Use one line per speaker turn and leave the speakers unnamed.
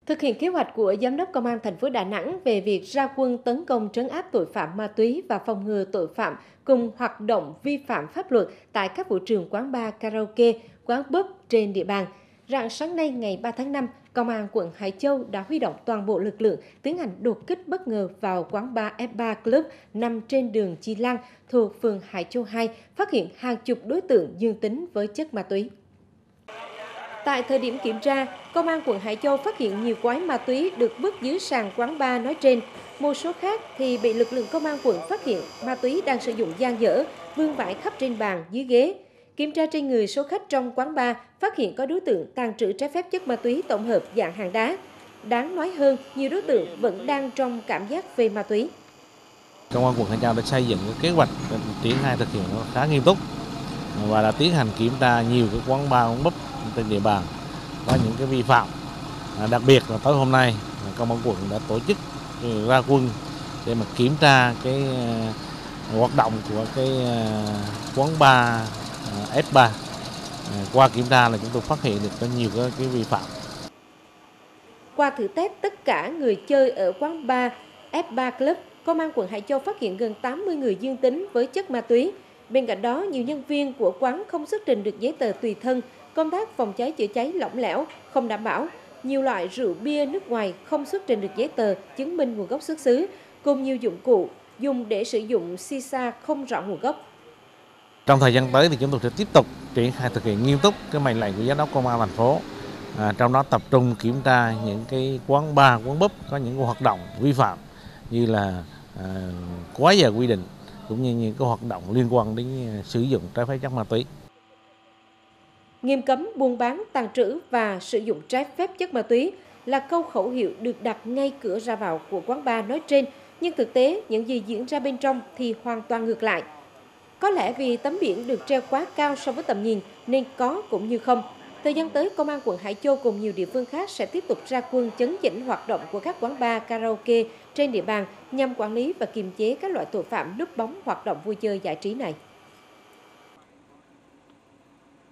Thực hiện kế hoạch của Giám đốc Công an thành phố Đà Nẵng về việc ra quân tấn công trấn áp tội phạm ma túy và phòng ngừa tội phạm cùng hoạt động vi phạm pháp luật tại các vũ trường quán bar, karaoke, quán pub trên địa bàn. Rạng sáng nay ngày 3 tháng 5, Công an quận Hải Châu đã huy động toàn bộ lực lượng tiến hành đột kích bất ngờ vào quán bar F3 Club nằm trên đường Chi Lăng thuộc phường Hải Châu 2, phát hiện hàng chục đối tượng dương tính với chất ma túy. Tại thời điểm kiểm tra, Công an quận Hải Châu phát hiện nhiều gói ma túy được vứt dưới sàn quán bar nói trên. Một số khác thì bị lực lượng Công an quận phát hiện ma túy đang sử dụng dang dở, vương vãi khắp trên bàn, dưới ghế. Kiểm tra trên người số khách trong quán bar, phát hiện có đối tượng tàng trữ trái phép chất ma túy tổng hợp dạng hàng đá. Đáng nói hơn, nhiều đối tượng vẫn đang trong cảm giác phê ma túy.
Công an quận Hải Châu đã xây dựng kế hoạch triển khai thực hiện khá nghiêm túc và đã tiến hành kiểm tra nhiều cái quán bar, quán pub trên địa bàn có những cái vi phạm. Đặc biệt là tối hôm nay, Công an quận đã tổ chức ra quân để mà kiểm tra cái hoạt động của cái quán bar F3. Qua kiểm tra là chúng tôi phát hiện được có nhiều cái vi phạm.
Qua thử test tất cả người chơi ở quán bar F3 Club, Công an quận Hải Châu phát hiện gần 80 người dương tính với chất ma túy. Bên cạnh đó, nhiều nhân viên của quán không xuất trình được giấy tờ tùy thân, công tác phòng cháy chữa cháy lỏng lẻo, không đảm bảo. Nhiều loại rượu bia nước ngoài không xuất trình được giấy tờ chứng minh nguồn gốc xuất xứ, cùng nhiều dụng cụ dùng để sử dụng shisha không rõ nguồn gốc.
Trong thời gian tới thì chúng tôi sẽ tiếp tục triển khai thực hiện nghiêm túc cái mệnh lệnh của Giám đốc Công an thành phố. Trong đó tập trung kiểm tra những cái quán bar, quán pub có những hoạt động vi phạm như là quá giờ quy định, cũng như những cái hoạt động liên quan đến sử dụng trái phép chất ma túy.
Nghiêm cấm buôn bán, tàng trữ và sử dụng trái phép chất ma túy là câu khẩu hiệu được đặt ngay cửa ra vào của quán bar nói trên, nhưng thực tế những gì diễn ra bên trong thì hoàn toàn ngược lại. Có lẽ vì tấm biển được treo quá cao so với tầm nhìn nên có cũng như không. Thời gian tới, Công an quận Hải Châu cùng nhiều địa phương khác sẽ tiếp tục ra quân chấn chỉnh hoạt động của các quán bar, karaoke trên địa bàn nhằm quản lý và kiềm chế các loại tội phạm núp bóng hoạt động vui chơi giải trí này.